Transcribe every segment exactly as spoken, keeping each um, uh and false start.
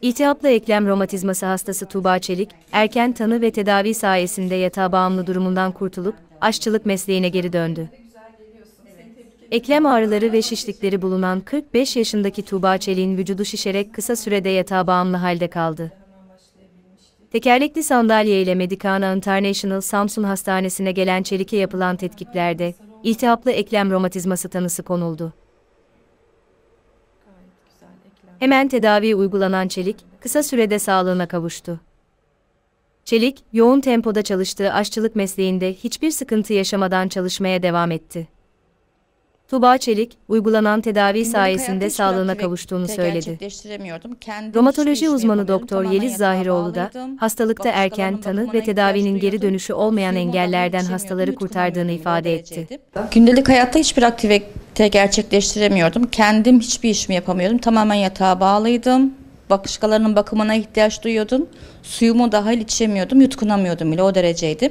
İltihaplı eklem romatizması hastası Tuğba Çelik, erken tanı ve tedavi sayesinde yatağa bağımlı durumundan kurtulup, aşçılık mesleğine geri döndü. Eklem ağrıları ve şişlikleri bulunan kırk beş yaşındaki Tuğba Çelik'in vücudu şişerek kısa sürede yatağa bağımlı halde kaldı. Tekerlekli sandalye ile Medicana International Samsun Hastanesi'ne gelen Çelik'e yapılan tetkiklerde, iltihaplı eklem romatizması tanısı konuldu. Hemen tedavi uygulanan Çelik, kısa sürede sağlığına kavuştu. Çelik, yoğun tempoda çalıştığı aşçılık mesleğinde hiçbir sıkıntı yaşamadan çalışmaya devam etti. Tuğba Çelik, uygulanan tedavi sayesinde sağlığına kavuştuğunu söyledi. Romatoloji uzmanı Doktor Yeliz Zahiroğlu da, hastalıkta erken tanı ve tedavinin geri dönüşü olmayan engellerden hastaları kurtardığını ifade etti. Gündelik hayatta hiçbir aktivite gerçekleştiremiyordum. Kendim hiçbir işimi yapamıyordum. Tamamen yatağa bağlıydım. Başkalarının bakımına ihtiyaç duyuyordum. Suyumu dahil içemiyordum, yutkunamıyordum bile, o dereceydim.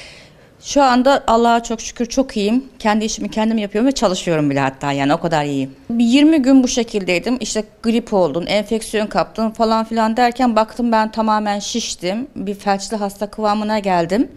Şu anda Allah'a çok şükür çok iyiyim. Kendi işimi kendim yapıyorum ve çalışıyorum bile hatta, yani o kadar iyiyim. yirmi gün bu şekildeydim. İşte grip oldun, enfeksiyon kaptın falan filan derken baktım ben tamamen şiştim. Bir felçli hasta kıvamına geldim.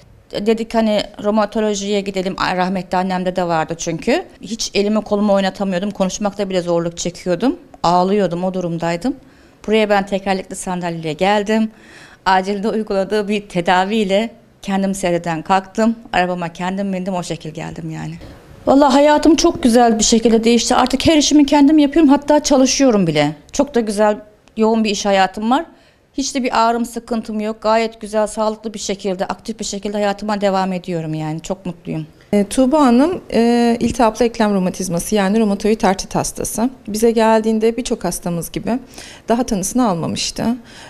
Dedik hani romatolojiye gidelim. Rahmetli annemde de vardı çünkü. Hiç elimi kolumu oynatamıyordum. Konuşmakta bile zorluk çekiyordum. Ağlıyordum, o durumdaydım. Buraya ben tekerlekli sandalyeyle geldim. Acilde uyguladığı bir tedaviyle kendim seyreden kalktım. Arabama kendim bindim, o şekil geldim yani. Vallahi hayatım çok güzel bir şekilde değişti. Artık her işimi kendim yapıyorum. Hatta çalışıyorum bile. Çok da güzel, yoğun bir iş hayatım var. Hiç de bir ağrım, sıkıntım yok. Gayet güzel, sağlıklı bir şekilde, aktif bir şekilde hayatıma devam ediyorum yani. Çok mutluyum. E, Tuğba Hanım e, iltihaplı eklem romatizması, yani romatoid artrit hastası. Bize geldiğinde birçok hastamız gibi daha tanısını almamıştı.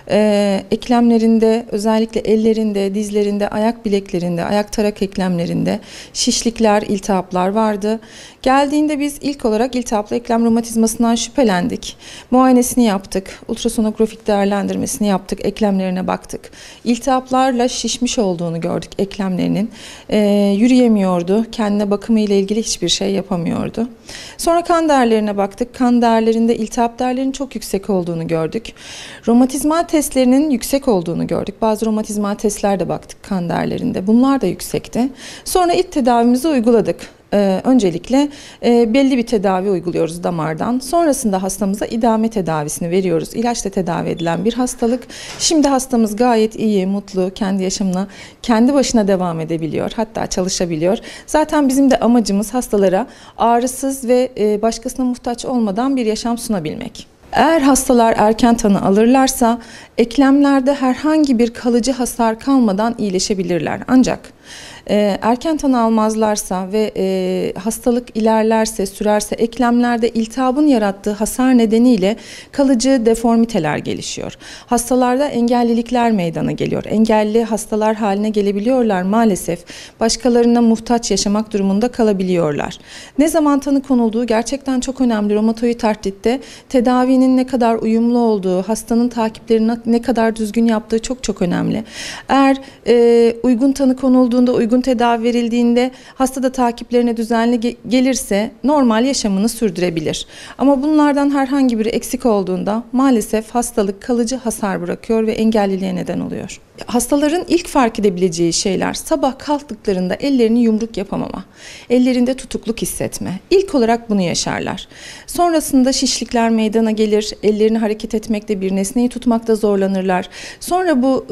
E, eklemlerinde, özellikle ellerinde, dizlerinde, ayak bileklerinde, ayak tarak eklemlerinde şişlikler, iltihaplar vardı. Geldiğinde biz ilk olarak iltihaplı eklem romatizmasından şüphelendik. Muayenesini yaptık, ultrasonografik değerlendirmesini yaptık, eklemlerine baktık. İltihaplarla şişmiş olduğunu gördük eklemlerinin. E, yürüyemiyordu. Kendine bakımı ile ilgili hiçbir şey yapamıyordu. Sonra kan değerlerine baktık. Kan değerlerinde iltihap değerlerinin çok yüksek olduğunu gördük. Romatizmal testlerinin yüksek olduğunu gördük. Bazı romatizmal testlerde baktık kan değerlerinde. Bunlar da yüksekti. Sonra ilk tedavimizi uyguladık. Ee, öncelikle e, belli bir tedavi uyguluyoruz damardan. Sonrasında hastamıza idame tedavisini veriyoruz. İlaçla tedavi edilen bir hastalık. Şimdi hastamız gayet iyi, mutlu, kendi yaşamına, kendi başına devam edebiliyor. Hatta çalışabiliyor. Zaten bizim de amacımız hastalara ağrısız ve e, başkasına muhtaç olmadan bir yaşam sunabilmek. Eğer hastalar erken tanı alırlarsa eklemlerde herhangi bir kalıcı hasar kalmadan iyileşebilirler. Ancak e, erken tanı almazlarsa ve e, hastalık ilerlerse, sürerse eklemlerde iltihabın yarattığı hasar nedeniyle kalıcı deformiteler gelişiyor. Hastalarda engellilikler meydana geliyor. Engelli hastalar haline gelebiliyorlar maalesef. Başkalarına muhtaç yaşamak durumunda kalabiliyorlar. Ne zaman tanı konulduğu gerçekten çok önemli. Romatoid artritte tedavinin ne kadar uyumlu olduğu, hastanın takiplerini ne kadar düzgün yaptığı çok çok önemli. Eğer e, uygun tanı konulduğunda, uygun tedavi verildiğinde hasta da takiplerine düzenli ge gelirse normal yaşamını sürdürebilir. Ama bunlardan herhangi biri eksik olduğunda maalesef hastalık kalıcı hasar bırakıyor ve engelliliğe neden oluyor. Hastaların ilk fark edebileceği şeyler sabah kalktıklarında ellerini yumruk yapamama, ellerinde tutukluk hissetme. İlk olarak bunu yaşarlar. Sonrasında şişlikler meydana gelir, ellerini hareket etmekte, bir nesneyi tutmakta zorlanırlar. Sonra bu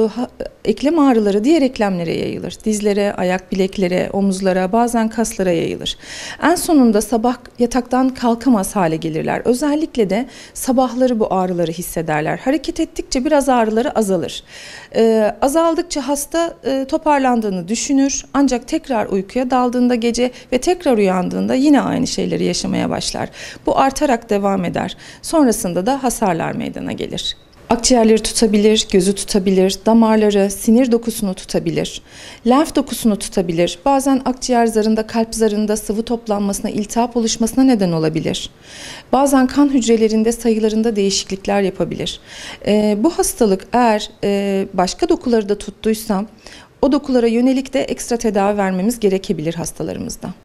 e, eklem ağrıları diğer eklemlere yayılır. Dizlere, ayak bileklere, omuzlara, bazen kaslara yayılır. En sonunda sabah yataktan kalkamaz hale gelirler. Özellikle de sabahları bu ağrıları hissederler. Hareket ettikçe biraz ağrıları azalır. Ee, azaldıkça hasta e, toparlandığını düşünür, ancak tekrar uykuya daldığında gece ve tekrar uyandığında yine aynı şeyleri yaşamaya başlar. Bu artarak devam eder. Sonrasında da hasarlar meydana gelir. Akciğerleri tutabilir, gözü tutabilir, damarları, sinir dokusunu tutabilir, lenf dokusunu tutabilir. Bazen akciğer zarında, kalp zarında sıvı toplanmasına, iltihap oluşmasına neden olabilir. Bazen kan hücrelerinde sayılarında değişiklikler yapabilir. Ee, bu hastalık eğer e, başka dokuları da tuttuysa o dokulara yönelik de ekstra tedavi vermemiz gerekebilir hastalarımızda.